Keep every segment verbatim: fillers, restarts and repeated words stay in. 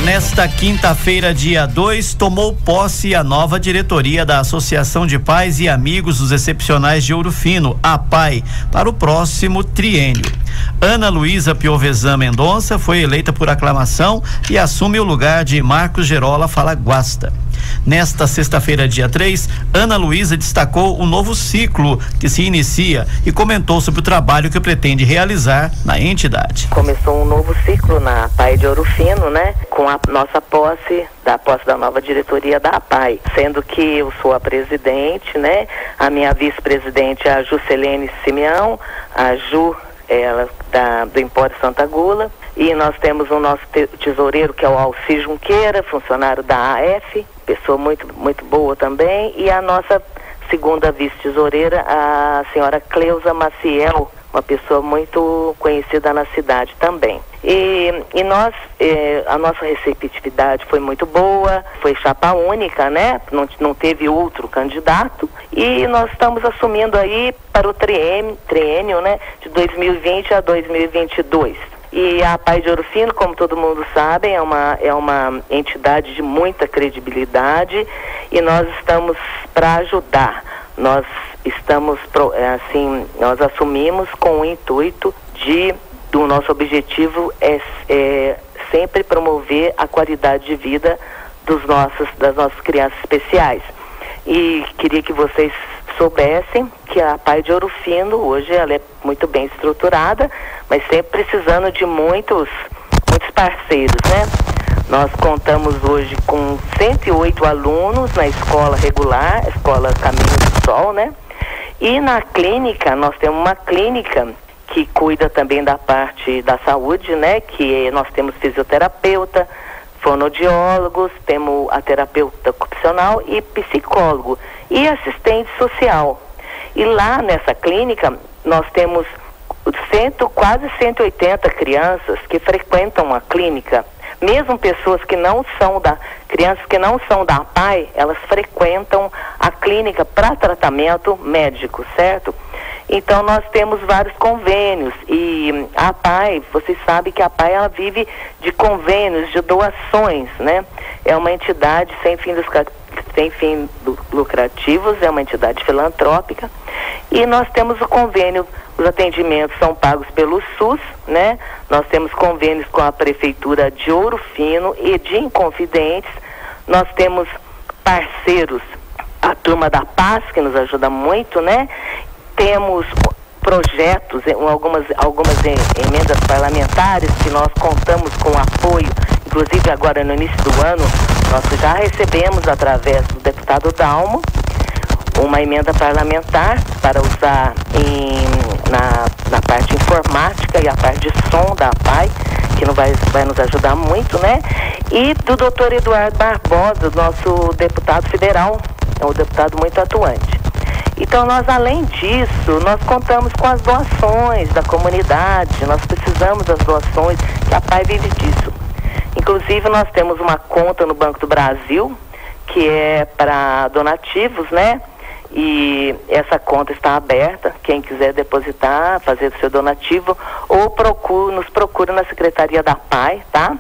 Nesta quinta-feira, dia dois, tomou posse a nova diretoria da Associação de Pais e Amigos dos Excepcionais de Ouro Fino, a APAE, para o próximo triênio. Ana Luísa Piovesan Mendonça foi eleita por aclamação e assume o lugar de Marcos Gerola Falaguasta. Nesta sexta-feira, dia três, Ana Luísa destacou o novo ciclo que se inicia e comentou sobre o trabalho que pretende realizar na entidade. Começou um novo ciclo na APAE de Ouro Fino, né? Com a nossa posse, da posse da nova diretoria da APAE, sendo que eu sou a presidente, né? A minha vice-presidente é a Juscelene Simeão, a Ju, ela da, do Empório Santa Gula, e nós temos o nosso te tesoureiro, que é o Alci Junqueira, funcionário da A F, pessoa muito, muito boa também, e a nossa segunda vice-tesoureira, a senhora Cleusa Maciel, uma pessoa muito conhecida na cidade também. E, e nós, eh, a nossa receptividade foi muito boa, foi chapa única, né? Não, não teve outro candidato, e nós estamos assumindo aí para o triênio, triênio, né? De dois mil e vinte a dois mil e vinte e dois. E a APAE de Ouro Fino, como todo mundo sabe, é uma, é uma entidade de muita credibilidade, e nós estamos para ajudar. Nós estamos, assim, nós assumimos com o intuito de, do nosso objetivo é, é sempre promover a qualidade de vida dos nossos, das nossas crianças especiais. E queria que vocês soubessem que a APAE de Ouro Fino, hoje ela é muito bem estruturada, mas sempre precisando de muitos, muitos parceiros, né? Nós contamos hoje com cento e oito alunos na escola regular, escola Caminho do Sol, né? E na clínica, nós temos uma clínica que cuida também da parte da saúde, né? Que nós temos fisioterapeuta, fonoaudiólogos, temos a terapeuta ocupacional e psicólogo e assistente social. E lá nessa clínica, nós temos cento, quase cento e oitenta crianças que frequentam a clínica. Mesmo pessoas que não são da, crianças que não são da APAE, elas frequentam a clínica para tratamento médico, certo? Então nós temos vários convênios, e a APAE, vocês sabem que a APAE ela vive de convênios, de doações, né? É uma entidade sem fins sem fins lucrativos, é uma entidade filantrópica, e nós temos o convênio, os atendimentos são pagos pelo SUS, né? Nós temos convênios com a Prefeitura de Ouro Fino e de Inconfidentes, nós temos parceiros, a Turma da Paz, que nos ajuda muito, né? Temos projetos, algumas, algumas emendas parlamentares que nós contamos com apoio, inclusive agora no início do ano, nós já recebemos através do deputado Dalmo uma emenda parlamentar para usar em, na, na parte informática e a parte de som da APAE, que não vai, vai nos ajudar muito, né? E do doutor Eduardo Barbosa, nosso deputado federal, é um deputado muito atuante. Então nós, além disso, nós contamos com as doações da comunidade, nós precisamos das doações, que a APAE vive disso. Inclusive nós temos uma conta no Banco do Brasil, que é para donativos, né? E essa conta está aberta, quem quiser depositar, fazer o seu donativo, ou procure, nos procure na Secretaria da APAE, tá?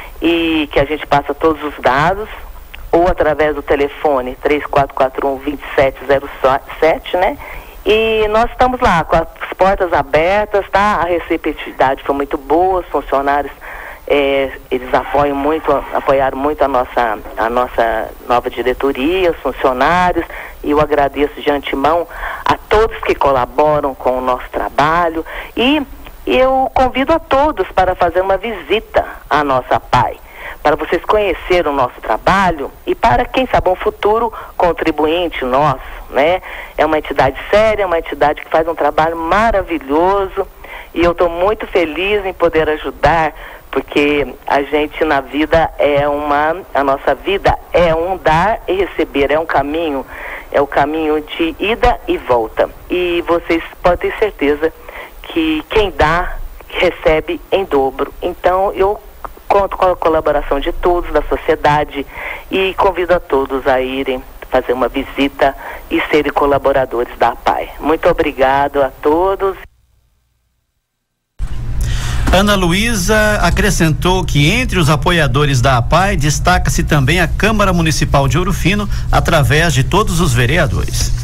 E que a gente passa todos os dados, ou através do telefone três quatro quatro um, dois sete zero sete, né? E nós estamos lá com as portas abertas, tá? A receptividade foi muito boa, os funcionários, é, eles apoiam muito, apoiaram muito a nossa, a nossa nova diretoria, os funcionários, e eu agradeço de antemão a todos que colaboram com o nosso trabalho, e eu convido a todos para fazer uma visita à nossa APAE, para vocês conhecerem o nosso trabalho e para, quem sabe, um futuro contribuinte nosso, né? É uma entidade séria, uma entidade que faz um trabalho maravilhoso, e eu estou muito feliz em poder ajudar, porque a gente na vida é uma, a nossa vida é um dar e receber, é um caminho, é o caminho de ida e volta. E vocês podem ter certeza que quem dá, recebe em dobro. Então eu conto com a colaboração de todos, da sociedade, e convido a todos a irem fazer uma visita e serem colaboradores da APAE. Muito obrigado a todos. Ana Luísa acrescentou que entre os apoiadores da APAI destaca-se também a Câmara Municipal de Ouro Fino, através de todos os vereadores.